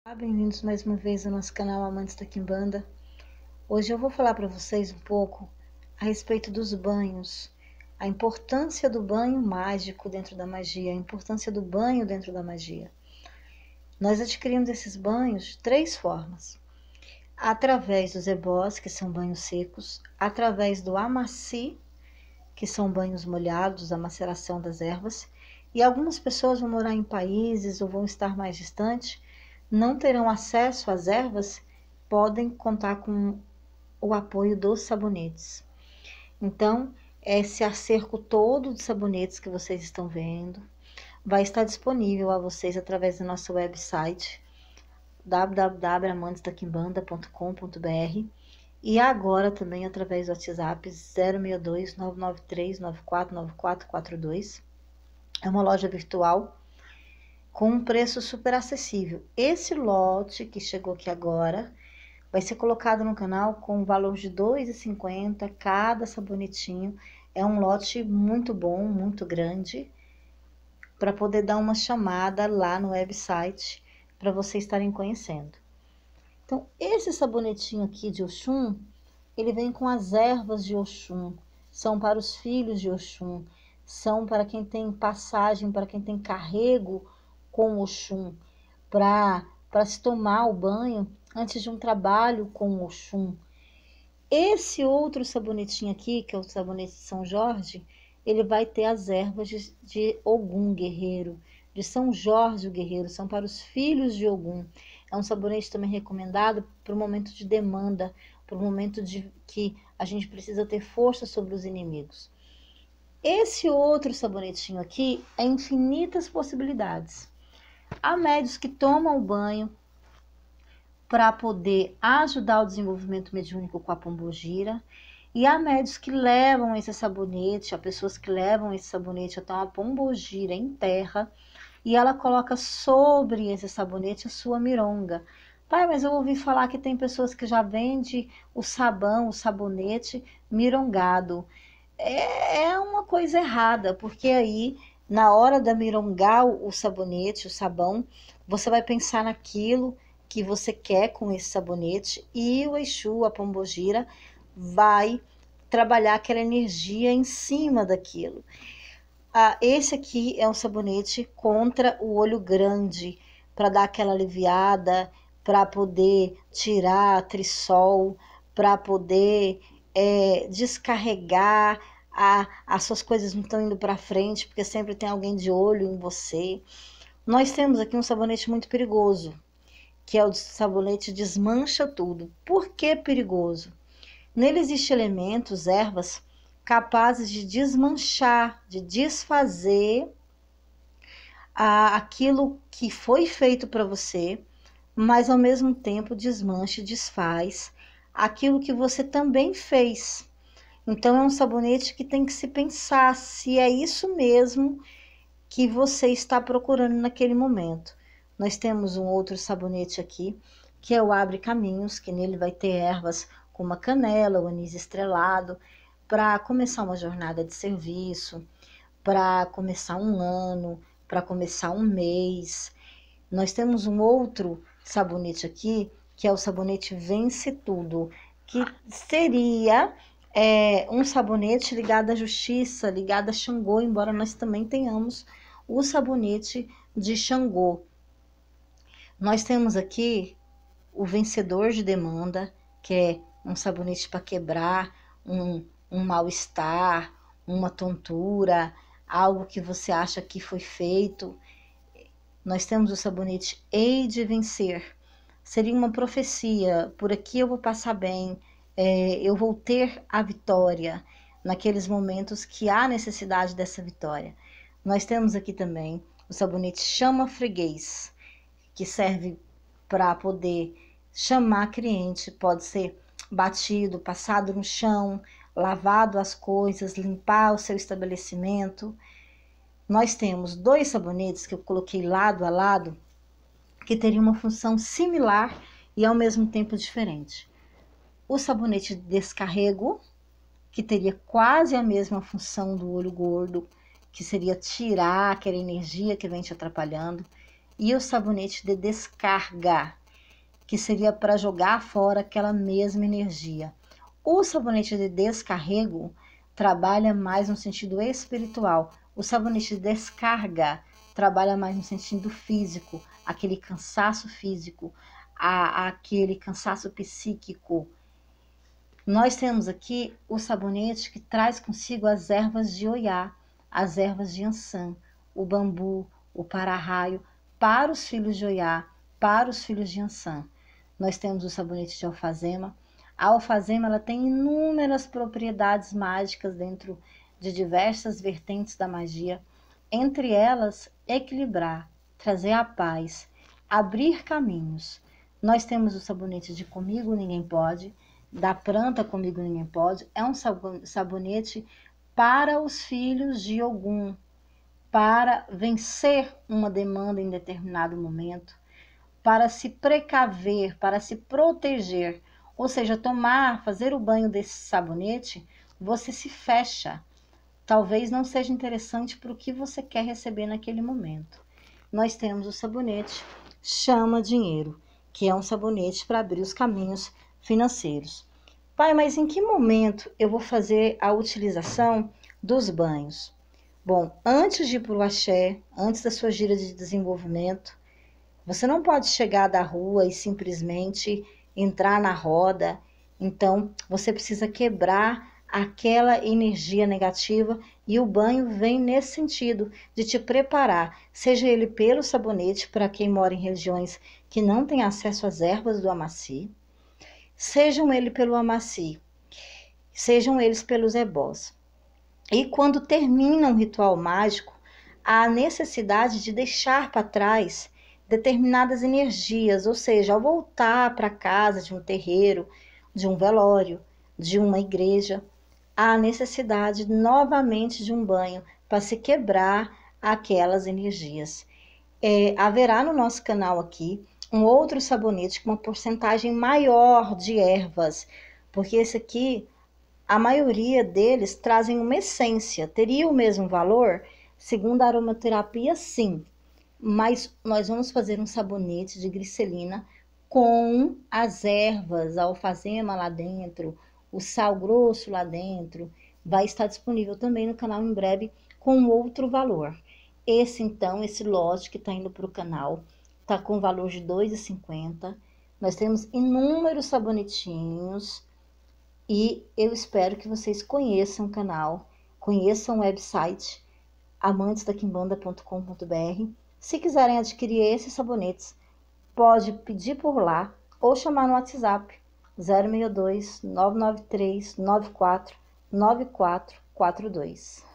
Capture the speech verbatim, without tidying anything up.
Bem-vindos mais uma vez ao nosso canal Amantes da Quimbanda. Hoje eu vou falar para vocês um pouco a respeito dos banhos, a importância do banho mágico dentro da magia, a importância do banho dentro da magia. Nós adquirimos esses banhos de três formas: através dos ebós, que são banhos secos, através do amaci, que são banhos molhados, a maceração das ervas, e algumas pessoas vão morar em países ou vão estar mais distantes, não terão acesso às ervas, podem contar com o apoio dos sabonetes. Então, esse acerco todo de sabonetes que vocês estão vendo vai estar disponível a vocês através do nosso website w w w ponto amantes da quimbanda ponto com ponto b r e agora também através do WhatsApp zero seis dois, nove nove três, nove quatro nove quatro quatro dois. É uma loja virtual com um preço super acessível. Esse lote que chegou aqui agora vai ser colocado no canal com um valor de dois reais e cinquenta centavos cada sabonetinho. É um lote muito bom, muito grande, para poder dar uma chamada lá no website para vocês estarem conhecendo. Então, esse sabonetinho aqui de Oxum, ele vem com as ervas de Oxum, são para os filhos de Oxum, são para quem tem passagem, para quem tem carrego com Oxum, para para se tomar o banho antes de um trabalho com Oxum. Esse outro sabonetinho aqui, que é o sabonete de São Jorge, ele vai ter as ervas de, de Ogum guerreiro, de São Jorge o guerreiro, são para os filhos de Ogum. É um sabonete também recomendado para o momento de demanda, para o momento de que a gente precisa ter força sobre os inimigos. Esse outro sabonetinho aqui é infinitas possibilidades. Há médios que tomam o banho para poder ajudar o desenvolvimento mediúnico com a pombogira, e há médios que levam esse sabonete, há pessoas que levam esse sabonete até uma pombogira em terra, e ela coloca sobre esse sabonete a sua mironga. Pai, mas eu ouvi falar que tem pessoas que já vendem o sabão, o sabonete mirongado. É, é uma coisa errada, porque aí na hora da mirongar o sabonete, o sabão, você vai pensar naquilo que você quer com esse sabonete e o Exu, a pombogira, vai trabalhar aquela energia em cima daquilo. Ah, esse aqui é um sabonete contra o olho grande, para dar aquela aliviada, para poder tirar trissol, para poder é, descarregar. A, as suas coisas não estão indo para frente, porque sempre tem alguém de olho em você. Nós temos aqui um sabonete muito perigoso, que é o sabonete Desmancha Tudo. Por que perigoso? Nele existem elementos, ervas, capazes de desmanchar, de desfazer a, aquilo que foi feito para você, mas ao mesmo tempo desmancha e desfaz aquilo que você também fez. Então, é um sabonete que tem que se pensar se é isso mesmo que você está procurando naquele momento. Nós temos um outro sabonete aqui, que é o Abre Caminhos, que nele vai ter ervas como a canela, o anis estrelado, para começar uma jornada de serviço, para começar um ano, para começar um mês. Nós temos um outro sabonete aqui, que é o sabonete Vence Tudo, que seria... É um sabonete ligado à justiça, ligado a Xangô, embora nós também tenhamos o sabonete de Xangô. Nós temos aqui o Vencedor de Demanda, que é um sabonete para quebrar um, um mal-estar, uma tontura, algo que você acha que foi feito. Nós temos o sabonete Hei de Vencer, seria uma profecia: por aqui eu vou passar bem, É, eu vou ter a vitória naqueles momentos que há necessidade dessa vitória. Nós temos aqui também o sabonete Chama Freguês, que serve para poder chamar cliente, pode ser batido, passado no chão, lavado as coisas, limpar o seu estabelecimento. Nós temos dois sabonetes que eu coloquei lado a lado, que teriam uma função similar e ao mesmo tempo diferente. O sabonete de descarrego, que teria quase a mesma função do olho gordo, que seria tirar aquela energia que vem te atrapalhando. E o sabonete de descarga, que seria para jogar fora aquela mesma energia. O sabonete de descarrego trabalha mais no sentido espiritual. O sabonete de descarga trabalha mais no sentido físico, aquele cansaço físico, a, aquele cansaço psíquico. Nós temos aqui o sabonete que traz consigo as ervas de Oyá, as ervas de Ançã, o bambu, o para-raio, para os filhos de Oyá, para os filhos de Ançã. Nós temos o sabonete de alfazema. A alfazema ela tem inúmeras propriedades mágicas dentro de diversas vertentes da magia, entre elas equilibrar, trazer a paz, abrir caminhos. Nós temos o sabonete de Comigo Ninguém Pode, da planta Comigo Ninguém Pode, é um sabonete para os filhos de Ogum, para vencer uma demanda em determinado momento, para se precaver, para se proteger, ou seja, tomar, fazer o banho desse sabonete, você se fecha. Talvez não seja interessante para o que você quer receber naquele momento. Nós temos o sabonete Chama Dinheiro, que é um sabonete para abrir os caminhos financeiros. Pai, mas em que momento eu vou fazer a utilização dos banhos? Bom, antes de ir para o axé, antes da sua gira de desenvolvimento, você não pode chegar da rua e simplesmente entrar na roda. Então, você precisa quebrar aquela energia negativa e o banho vem nesse sentido, de te preparar, seja ele pelo sabonete, para quem mora em regiões que não tem acesso às ervas do Amaci, sejam ele pelo Amaci, sejam eles pelos ebós. E quando termina um ritual mágico, há a necessidade de deixar para trás determinadas energias, ou seja, ao voltar para casa de um terreiro, de um velório, de uma igreja, há a necessidade novamente de um banho para se quebrar aquelas energias. É, haverá no nosso canal aqui um outro sabonete com uma porcentagem maior de ervas, porque esse aqui, a maioria deles trazem uma essência. Teria o mesmo valor? Segundo a aromaterapia, sim. Mas nós vamos fazer um sabonete de glicerina com as ervas, a alfazema lá dentro, o sal grosso lá dentro. Vai estar disponível também no canal em breve com outro valor. Esse então, esse lote que está indo para o canal, está com valor de dois reais e cinquenta centavos. Nós temos inúmeros sabonetinhos e eu espero que vocês conheçam o canal, conheçam o website amantes da quimbanda ponto com ponto br. Se quiserem adquirir esses sabonetes, pode pedir por lá ou chamar no WhatsApp zero seis dois, nove nove três, nove quatro nove quatro quatro dois.